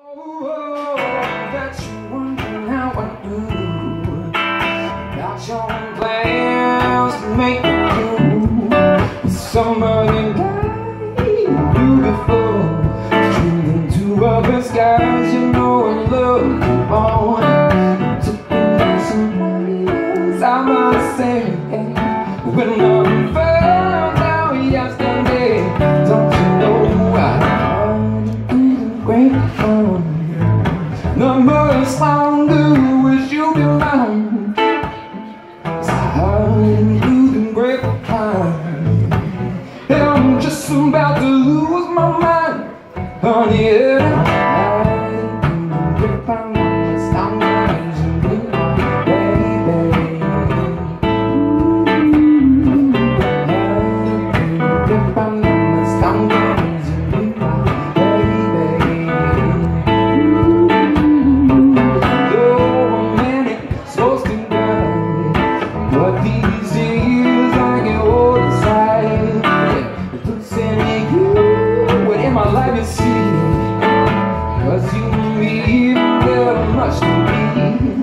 Oh, that you wondering how I do. Got your own plans to make it do. Somebody beautiful, dreaming to other skies. You know I love you on. Took me some years, I must say, when I'm found out yesterday. Don't you know I heard the grapevine? The most I do is you be mine. I heard the grapevine, and I'm just about to lose my mind, honey. But these days I get old inside. It looks at you, what in my life you see. Cause you and me, there's much to be.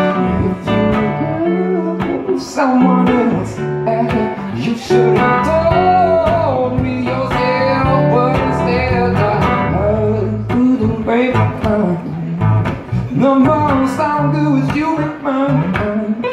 If you love someone else, you should have told me yourself. But instead I heard through the grapevine, the most I'll do is you and mine.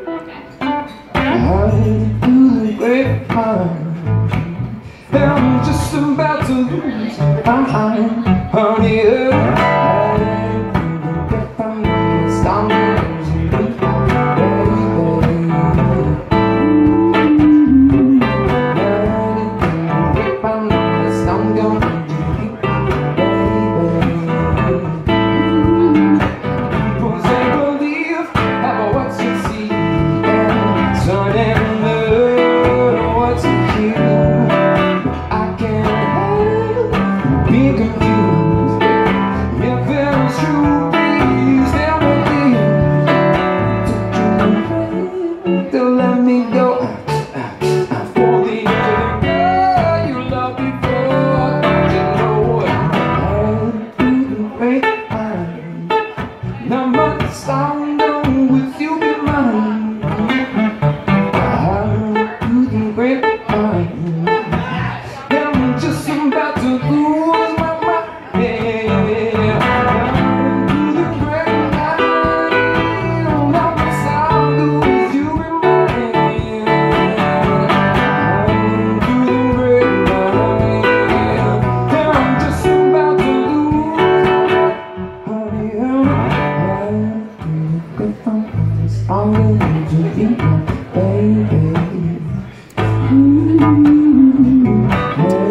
Through the grapevine, and I'm just about to lose my mind, honey. Through the grapevine, it's time to lose my baby. Through the grapevine, it's time to lose my baby. People say believe, have what you see, and sun and confused. If there's true peace, there will be. To let me go for the girl you loved before. Don't you know the grapevine? Now much I'm done with you be mine. Through the grapevine, I'm just about to lose. I'm going to be my baby.